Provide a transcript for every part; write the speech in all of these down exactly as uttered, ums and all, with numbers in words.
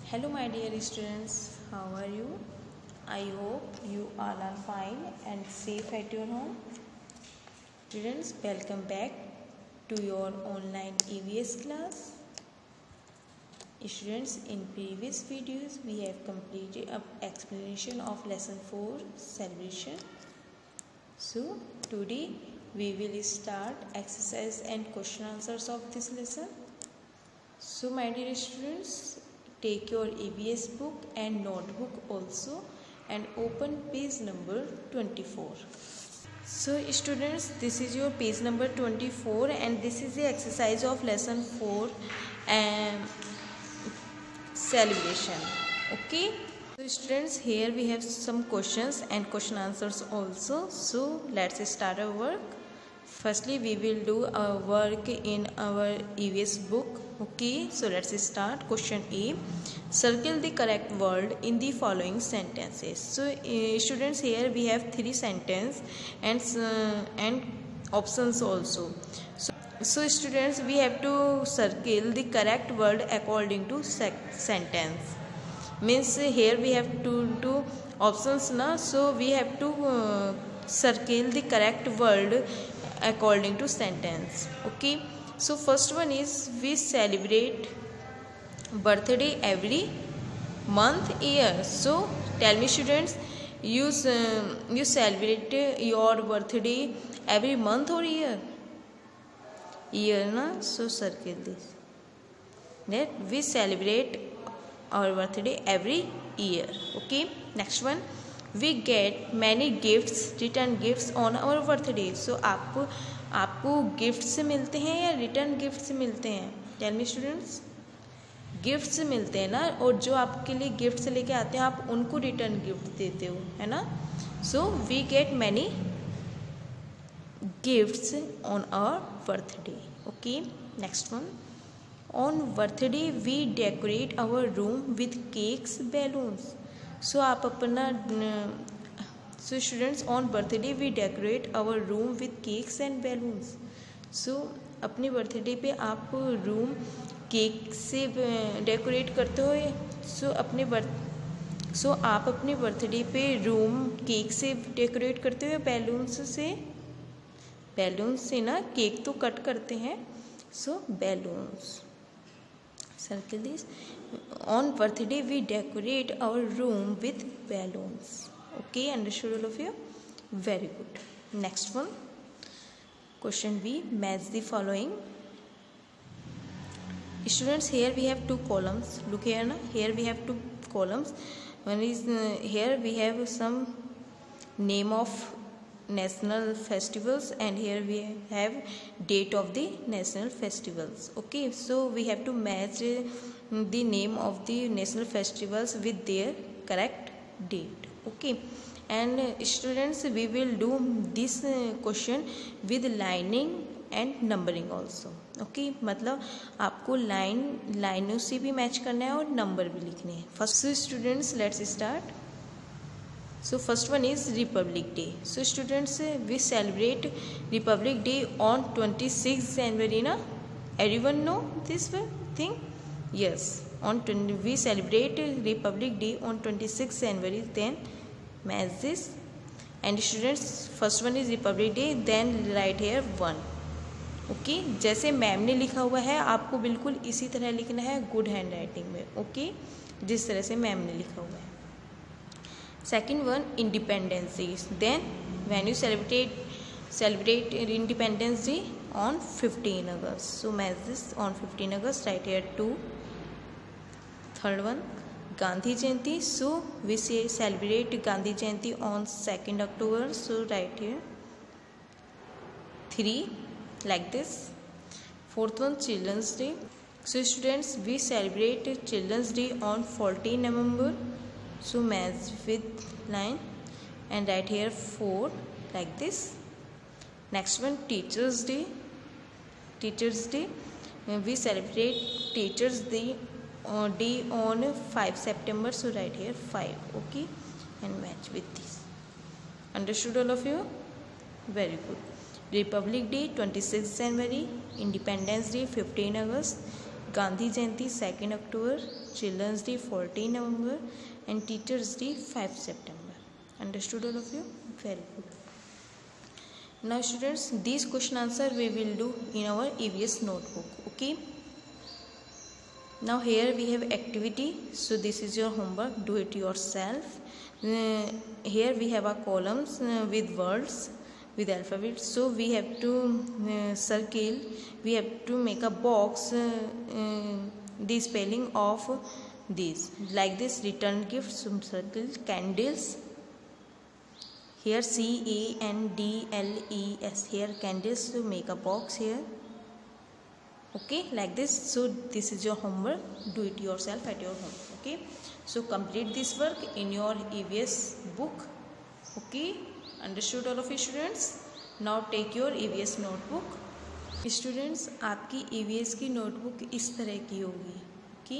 Hello my dear students, how are you? I hope you all are fine and safe at your home. Students, welcome back to your online E V S class. Students, in previous videos we have completed an explanation of lesson four, celebration. So today we will start exercise and question answers of this lesson. So my dear students, take your E V S book and notebook also and open page number twenty-four. So students, this is your page number twenty-four and this is the exercise of lesson four and celebration. Okay. So students, here we have some questions and question answers also. So let's start our work. Firstly, we will do our work in our E V S book. Okay, so let's start. Question A. Circle the correct word in the following sentences. So uh, students, here we have three sentences and uh, and options also. So, so students, we have to circle the correct word according to sentence. Means here we have to do options na, so we have to uh, circle the correct word according to sentence. Okay, so first one is we celebrate birthday every month, year. So tell me students, you uh, you celebrate your birthday every month or year? Year na, so circle this. That we celebrate our birthday every year. Okay, next one, we get many gifts, return gifts on our birthday. So आपको आपको gift से मिलते हैं या return gift से मिलते हैं? Tell me students, gift से मिलते हैं ना, और जो आपके लिए गिफ्ट से लेके आते हैं आप उनको रिटर्न गिफ्ट देते हो, है ना. So we get many gifts on our birthday. Okay, next one, on birthday we decorate our room with cakes, balloons. So आप अपना so students, on birthday we decorate our room with cakes and balloons. So अपनी birthday पे आप room cake से decorate करते हो. सो अपने birth so आप अपने बर्थडे पे रूम केक से डेकोरेट करते हो बैलून्स से? बैलून्स से ना, केक तो कट करते हैं. So balloons, circle this. On birthday we decorate our room with balloons. Okay, understood all of you? Very good. Next one, question B, match the following. Students, here we have two columns. Look here na, here we have two columns. One is uh, here we have some name of national festivals and here we have date of the national festivals. Okay, so we have to match uh, the name of the national festivals with their correct date. Okay, and uh, students, we will do this uh, question with lining and numbering also. Okay, मतलब आपको line लाइनों से भी match करना है और number भी लिखने हैं. First students, let's start. So first one is Republic Day. So students, we celebrate Republic Day on twenty-sixth January na? Everyone know this thing? Yes, on twenty we celebrate Republic Day on twenty-sixth January. Then match this. And students, first one is Republic Day, then write here one. Okay, जैसे ma'am ने लिखा हुआ है आपको बिल्कुल इसी तरह लिखना है, गुड हैंड राइटिंग में. ओके, जिस तरह से मैम ने लिखा हुआ है. Second one, Independence Day. Then when you celebrate celebrate Independence Day on fifteenth August. So match this, on fifteenth August, right here two. Third one, Gandhi Jayanti. So we say celebrate Gandhi Jayanti on second October. So right here three, like this. Fourth one, Children's Day. So students, we celebrate Children's Day on fourteenth November. So match with line and right here four, like this. Next one, Teachers Day. Teachers Day, we celebrate Teachers Day uh, day on fifth September. So right here five. Okay, and match with this. Understood all of you? Very good. Republic Day twenty-sixth January, Independence Day fifteenth August, Gandhi Jayanti second October, Children's Day fourteen November, and Teachers Day five September. Understood all of you? Very good. Now students, these question answer we will do in our E V S notebook. Okay. Now here we have activity. So this is your homework. Do it yourself. Uh, here we have our columns uh, with words, with alphabets. So we have to uh, circle. We have to make a box. Uh, uh, the spelling of these like this: return gifts. Some circle candles. Here C A N D L E S. Here candles. So make a box here. Okay, like this. So this is your homework. Do it yourself at your home. Okay, so complete this work in your E V S book. Okay, understood all of you students? Now take your E V S notebook. Students, आपकी E V S की notebook इस तरह की होगी. Okay.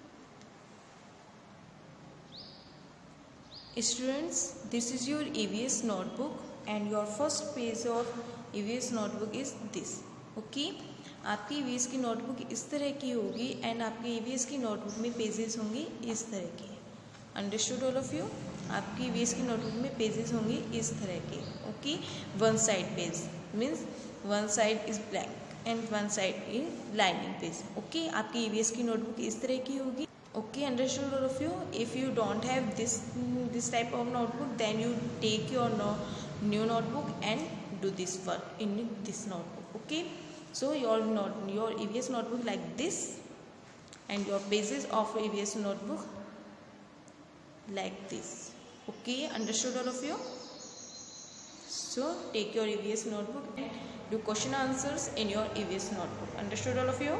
Students, this is your E V S notebook and your first page of E V S notebook is this. Okay. आपकी E V S की notebook इस तरह की होगी एंड आपकी E V S की नोटबुक में पेजेस होंगे इस तरह के. Understood all of you? आपकी E V S की नोटबुक में पेजेस होंगे इस तरह के. Okay, one side page means one side is blank and one side is lining page. Okay, आपकी E V S की नोटबुक इस तरह की होगी. Okay, understood all of you? If you don't have this this type of notebook then you take your new notebook and do this work in this notebook. Okay, so your note your E V S notebook like this and your pages of E V S notebook like this. Okay, understood all of you? So take your E V S notebook and do question answers in your E V S notebook. Understood all of you?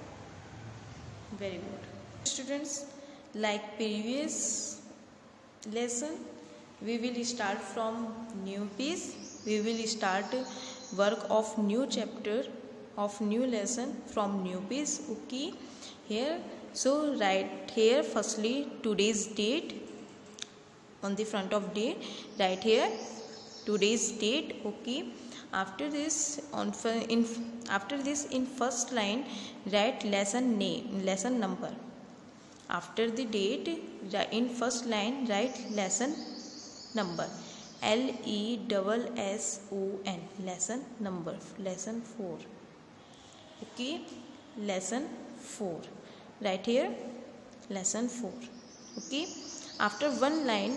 Very good. Students, like previous lesson, we will start from new piece. We will start work of new chapter of new lesson from new page. Okay, here so write here firstly today's date. On the front of date write here today's date. Okay, after this on in after this in first line write lesson name, lesson number. After the date in first line write lesson number, L E S S O N, lesson number, lesson four. Okay, lesson four. Right here, lesson four. Okay, after one line,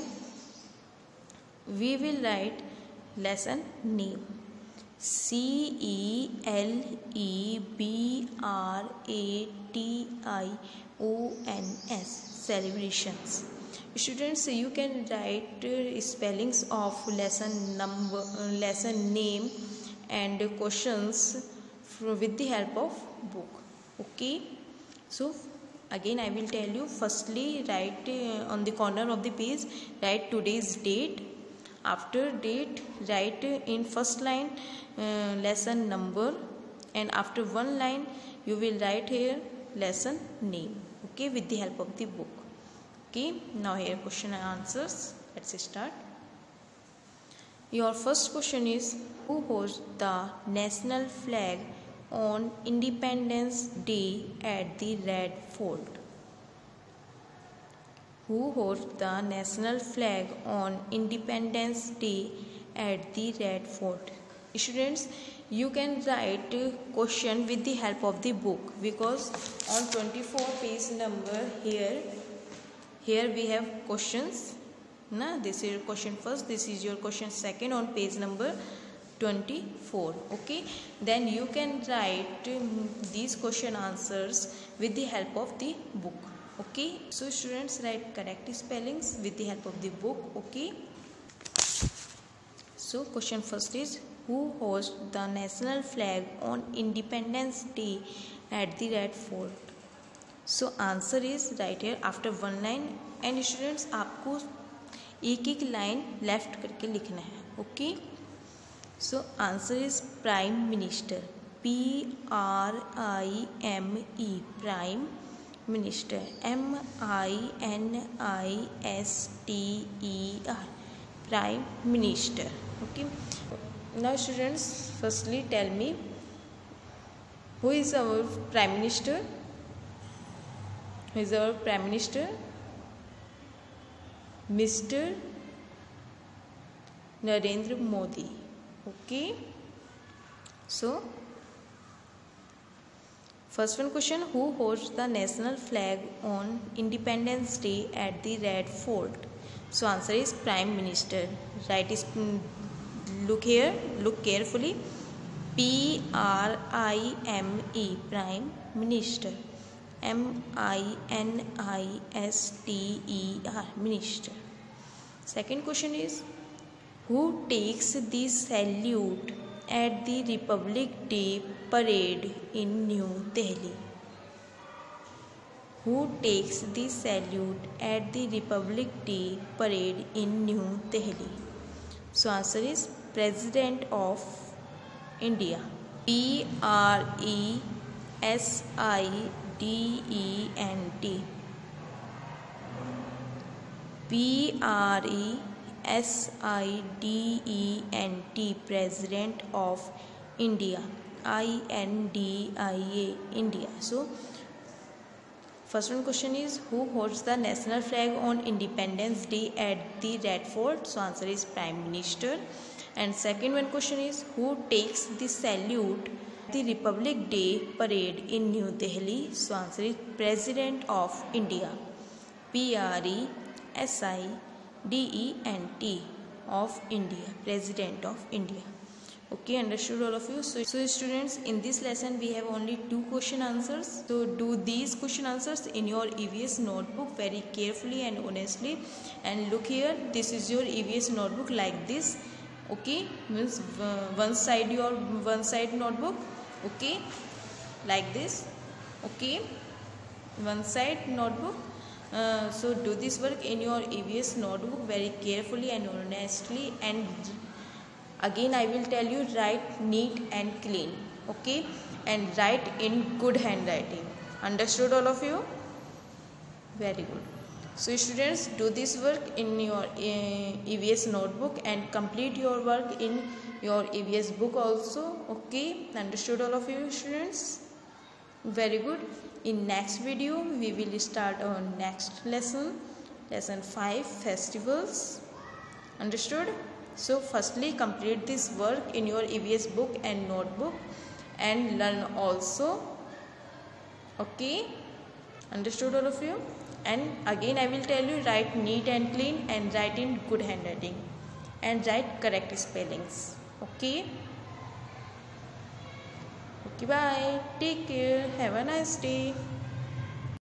we will write lesson name. C E L E B R A T I O N S. Celebrations. Students, you can write uh, spellings of lesson number, uh, lesson name, and questions with the help of book. Okay, so again I will tell you. Firstly, write uh, on the corner of the page write today's date. After date write uh, in first line uh, lesson number, and after one line you will write here lesson name. Okay, with the help of the book. Okay, now here question and answers. Let's start. Your first question is, who hosts the national flag on Independence Day at the Red Fort? Who hosts the national flag on Independence Day at the Red Fort? Students, you can write question with the help of the book, because on twenty-four page number here here we have questions. Na, this is your question first, this is your question second on page number twenty-four. Okay, then you can write um, these question answers with the help of the book. Okay, so students, write correct spellings with the help of the book. Okay, so question first is, who hosts the national flag on Independence Day at the Red Fort? So answer is right here after one line, and students आपको एक एक line left करके लिखना है. Okay, so answer is prime minister. P R I M E, prime minister. M I N I S T E R, prime minister. Okay, now students, firstly tell me, who is our prime minister? Who is our Prime Minister? Mister Narendra Modi. Okay. So, first one question, who hosts the national flag on Independence Day at the Red Fort? So answer is Prime Minister. Right is, look here, look carefully. P R I M E, Prime Minister. M I N I S T E R, Minister. Second question is, who takes the salute at the Republic Day parade in New Delhi? Who takes the salute at the Republic Day parade in New Delhi? So answer is President of India. P R E S I D E N T. P R E S I D E N T, President of India. I N D I A, India. So, first one question is, who hosts the national flag on Independence Day at the Red Fort? So, answer is Prime Minister. And second one question is, who takes the salute at the Republic Day parade in New Delhi? So, answer is President of India. P R E S I D E N T, of India, President of India. Okay, understood all of you? So, so students, in this lesson we have only two question answers. So do these question answers in your E V S notebook very carefully and honestly. And look here, this is your E V S notebook like this. Okay, means uh, one side your one side notebook. Okay, like this. Okay, one side notebook. Uh, so do this work in your E V S notebook very carefully and honestly, and again I will tell you, write neat and clean. Okay, and write in good handwriting. Understood all of you? Very good. So students, do this work in your uh, E V S notebook and complete your work in your E V S book also. Okay, understood all of you students? Very good. In next video we will start our next lesson, lesson five, festivals. Understood? So firstly complete this work in your E V S book and notebook and learn also. Okay, understood all of you? And again I will tell you, write neat and clean and write in good handwriting and write correct spellings. Okay. Okay, bye. Take care. Have a nice day.